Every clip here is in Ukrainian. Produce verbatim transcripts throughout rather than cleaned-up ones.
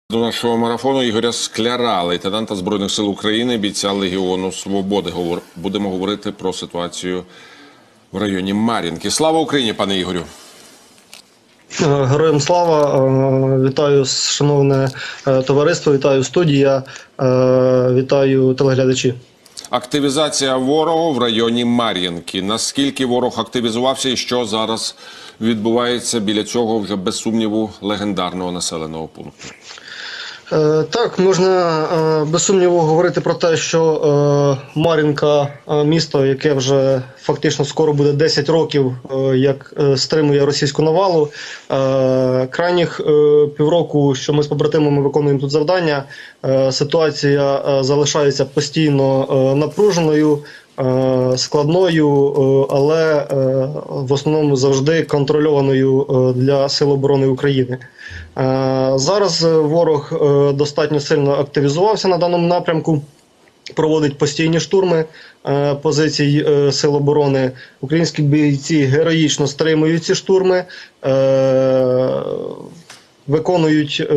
До нашого марафону Ігоря Скляра, лейтенанта Збройних сил України, бійця Легіону Свободи. Будемо говорити про ситуацію в районі Мар'їнки. Слава Україні, пане Ігорю! Героям слава! Вітаю, шановне товариство, вітаю студія, вітаю телеглядачі. Активізація ворогу в районі Мар'їнки. Наскільки ворог активізувався і що зараз відбувається біля цього вже без сумніву легендарного населеного пункту? Так, можна без сумніву говорити про те, що Мар'їнка – місто, яке вже фактично скоро буде десять років, як стримує російську навалу. Крайніх півроку, що ми з побратимами виконуємо тут завдання, ситуація залишається постійно напруженою, складною, але в основному завжди контрольованою для Сил оборони України. Зараз ворог достатньо сильно активізувався на даному напрямку, проводить постійні штурми позицій Сил оборони. Українські бійці героїчно стримують ці штурми, виконують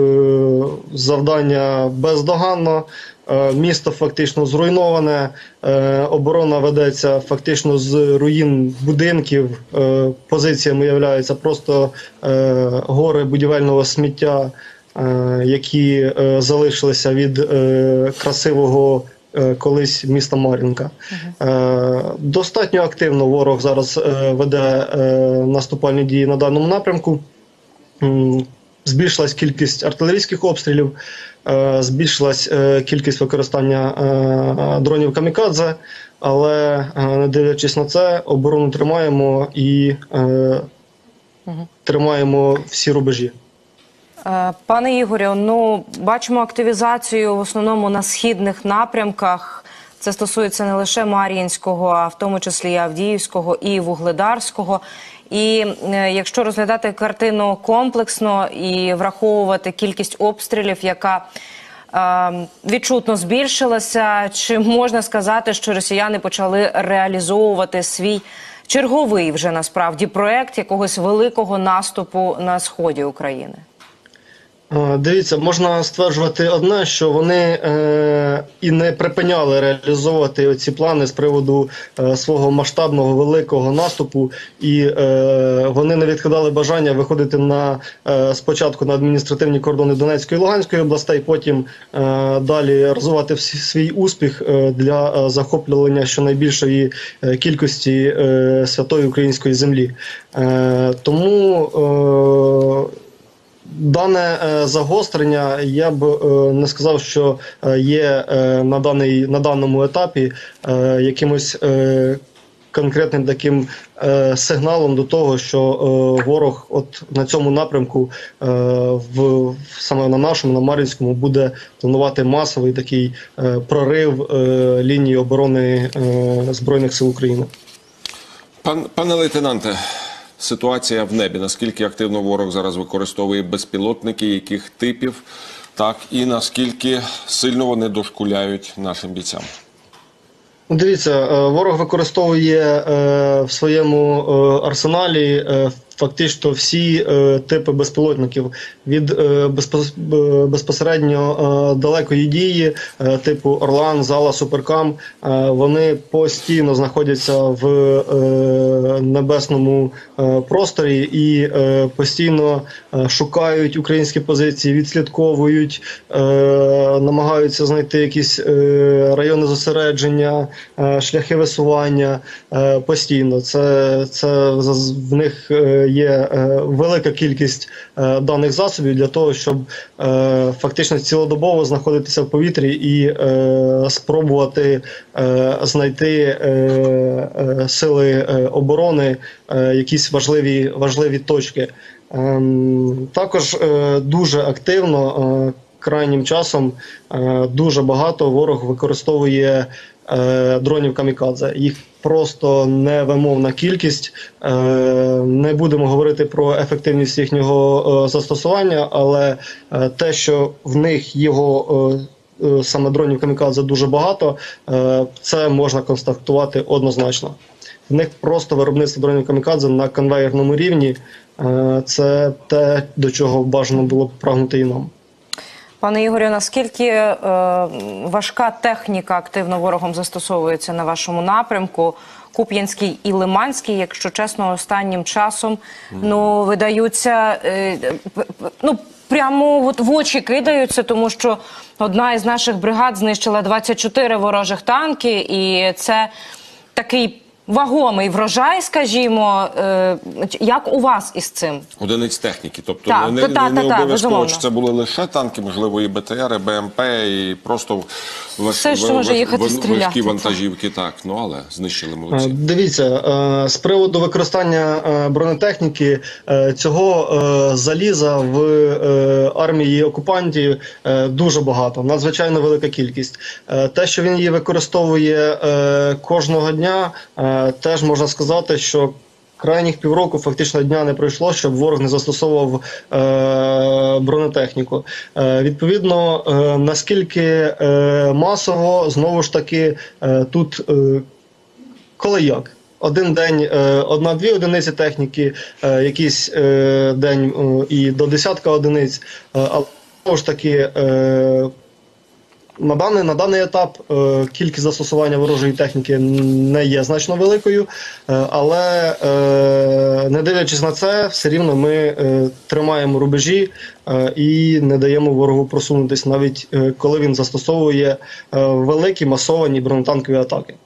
завдання бездоганно. Місто фактично зруйноване, оборона ведеться фактично з руїн будинків, позиціями являються просто гори будівельного сміття, які залишилися від красивого колись міста Мар'їнка. Uh-huh. Достатньо активно ворог зараз веде наступальні дії на даному напрямку. Збільшилась кількість артилерійських обстрілів, збільшилась кількість використання дронів камікадзе, але не дивлячись на це, оборону тримаємо і угу. тримаємо всі рубежі. Пане Ігорю, ну, бачимо активізацію в основному на східних напрямках. Це стосується не лише Мар'їнського, а в тому числі і Авдіївського, і Вугледарського. І е, якщо розглядати картину комплексно і враховувати кількість обстрілів, яка е, відчутно збільшилася, чи можна сказати, що росіяни почали реалізовувати свій черговий вже насправді проект якогось великого наступу на сході України? Дивіться, можна стверджувати одне, що вони е, і не припиняли реалізовувати ці плани з приводу е, свого масштабного великого наступу, і е, вони не відкидали бажання виходити на е, спочатку на адміністративні кордони Донецької і Луганської областей, потім е, далі розвивати всі, свій успіх е, для захоплення щонайбільшої е, кількості е, святої української землі. Е, тому е, Дане е, загострення, я б е, не сказав, що е, є е, на, даний, на даному етапі е, якимось е, конкретним таким е, сигналом до того, що е, ворог от на цьому напрямку, е, в, саме на нашому, на Мар'їнському, буде планувати масовий такий е, прорив е, лінії оборони е, Збройних сил України. Пан, пане лейтенанте, ситуація в небі. Наскільки активно ворог зараз використовує безпілотники, яких типів, так і наскільки сильно вони дошкуляють нашим бійцям? Дивіться, ворог використовує е, в своєму е, арсеналі е, фактично всі е, типи безпілотників. Від е, безпос, безпосередньо е, далекої дії, е, типу Орлан, Зала, Суперкам, е, вони постійно знаходяться в е, небесному е, просторі і е, постійно е, шукають українські позиції, відслідковують, е, намагаються знайти якісь е, райони зосередження, е, шляхи висування е, постійно. Це, це в них е, є велика кількість даних засобів для того, щоб фактично цілодобово знаходитися в повітрі і спробувати знайти сили оборони якісь важливі, важливі точки. Також дуже активно крайнім часом дуже багато ворог використовує дронів камікадзе. Їх просто невимовна кількість. Не будемо говорити про ефективність їхнього застосування, але те, що в них його саме дронів камікадзе дуже багато, це можна констатувати однозначно. В них просто виробництво дронів камікадзе на конвейерному рівні. Це те, до чого бажано було б прагнути і нам. Пане Ігорю, наскільки е, важка техніка активно ворогом застосовується на вашому напрямку? Куп'янський і Лиманський, якщо чесно, останнім часом mm. ну, видаються, е, ну, прямо от в очі кидаються, тому що одна із наших бригад знищила двадцять чотири ворожих танки, і це такий вагомий врожай, скажімо. Е, як у вас із цим? Одиниць техніки. Тобто так, не, та, не, та, не та, обов'язково, безумовно. чи це були лише танки, можливо, і БТРи, БМП, і просто важ, все, що може їхати важ, стріляти. важкі вантажівки, так. Ну, але знищили молодці. Дивіться, з приводу використання бронетехніки, цього заліза в армії окупантів дуже багато, надзвичайно велика кількість. Те, що він її використовує кожного дня, теж можна сказати, що крайніх півроку фактично дня не пройшло, щоб ворог не застосовував е, бронетехніку. Е, відповідно, е, наскільки е, масово, знову ж таки, е, тут е, коли як. Один день, е, одна-дві одиниці техніки, е, якийсь е, день е, і до десятка одиниць, е, але знову ж таки, е, На даний, на даний етап е, кількість застосування ворожої техніки не є значно великою, е, але е, не дивлячись на це, все рівно ми е, тримаємо рубежі е, і не даємо ворогу просунутися, навіть е, коли він застосовує е, великі масовані бронетанкові атаки.